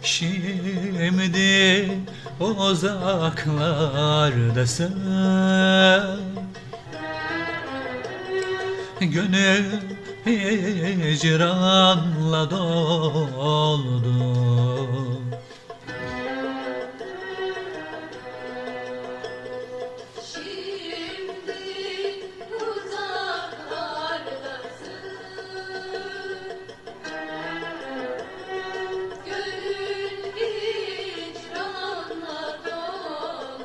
Şimdi uzaklardasın, gönül hicranla doldu. Şimdi uzaklardasın, gönül hicranla doldu.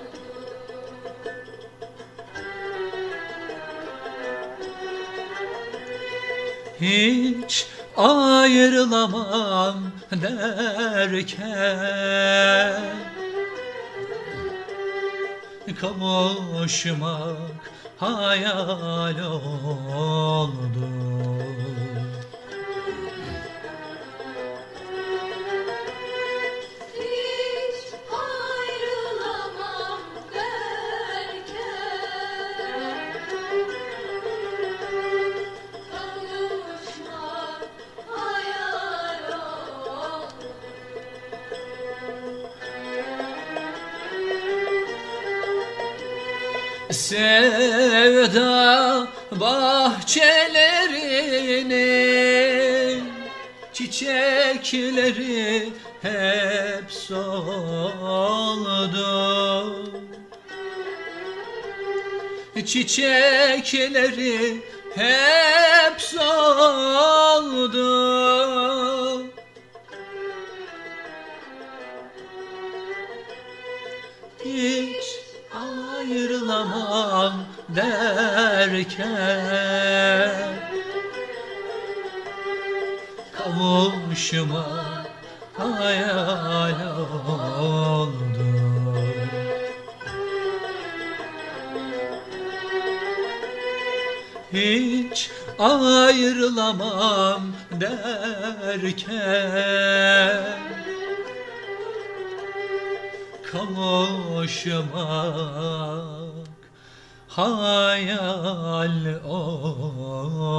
Hiç ayrılamam derken kavuşmak hayal oldu. Hiç ayrılamam derken kavuşmak hayal oldu. Sevda bahçelerinin çiçekleri hep soldu. Çiçekleri hep soldu. Hiç ayrılamam derken kavuşmak hayal oldu. Hiç ayrılamam derken kavuşmak hayal oldu.